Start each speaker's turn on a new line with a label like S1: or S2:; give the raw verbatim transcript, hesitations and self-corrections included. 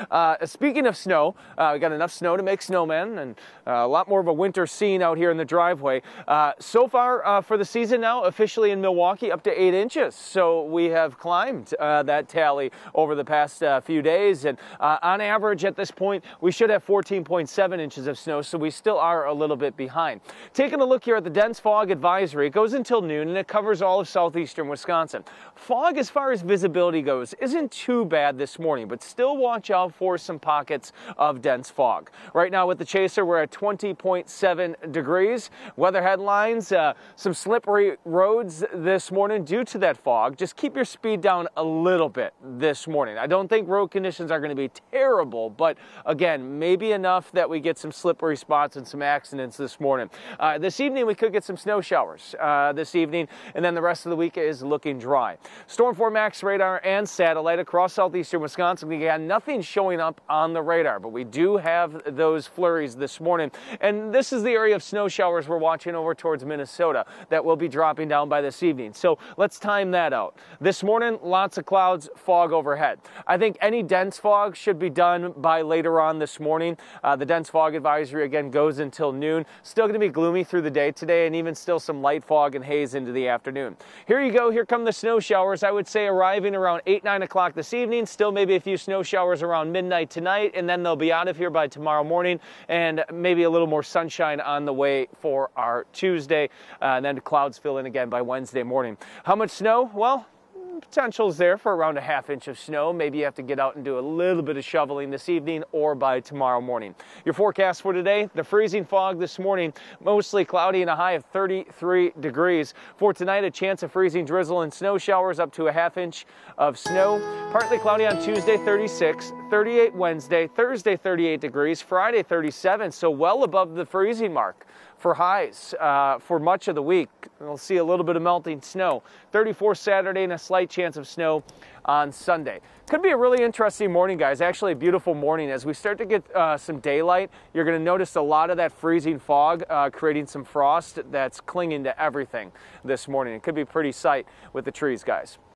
S1: Uh, speaking of snow, uh, we got enough snow to make snowmen and uh, a lot more of a winter scene out here in the driveway. Uh, so far uh, for the season now, officially in Milwaukee, up to eight inches. So we have climbed uh, that tally over the past uh, few days. And uh, on average at this point, we should have fourteen point seven inches of snow. So we still are a little bit behind. Taking a look here at the dense fog advisory, it goes until noon and it covers all of southeastern Wisconsin. Fog as far as visibility goes isn't too bad this morning, but still watch out for some pockets of dense fog. Right now with the Chaser, we're at twenty point seven degrees. Weather headlines, uh, some slippery roads this morning due to that fog. Just keep your speed down a little bit this morning. I don't think road conditions are going to be terrible, but again, maybe enough that we get some slippery spots and some accidents this morning. Uh, this evening, we could get some snow showers uh, this evening, and then the rest of the week is looking dry. Storm Max radar and satellite across southeastern Wisconsin. We got nothing showing up on the radar, but we do have those flurries this morning. And this is the area of snow showers we're watching over towards Minnesota that will be dropping down by this evening. So let's time that out. This morning, lots of clouds, fog overhead. I think any dense fog should be done by later on this morning. Uh, the dense fog advisory again goes until noon. Still going to be gloomy through the day today, and even still some light fog and haze into the afternoon. Here you go. Here come the snow showers. I would say arriving around eight, nine o'clock this evening. Still maybe a few snow showers around midnight tonight, and then they'll be out of here by tomorrow morning, and maybe a little more sunshine on the way for our Tuesday, uh, and then clouds fill in again by Wednesday morning. How much snow? Well, potential is there for around a half inch of snow. Maybe you have to get out and do a little bit of shoveling this evening or by tomorrow morning. Your forecast for today, the freezing fog this morning, mostly cloudy and a high of thirty-three degrees. For tonight, a chance of freezing drizzle and snow showers up to a half inch of snow. Partly cloudy on Tuesday, thirty-six, thirty-eight Wednesday, Thursday, thirty-eight degrees, Friday, thirty-seven, so well above the freezing mark for highs uh, for much of the week. We'll see a little bit of melting snow. thirty-four Saturday and a slight chance of snow on Sunday. Could be a really interesting morning, guys. Actually a beautiful morning. As we start to get uh, some daylight, you're going to notice a lot of that freezing fog uh, creating some frost that's clinging to everything this morning. It could be a pretty sight with the trees, guys.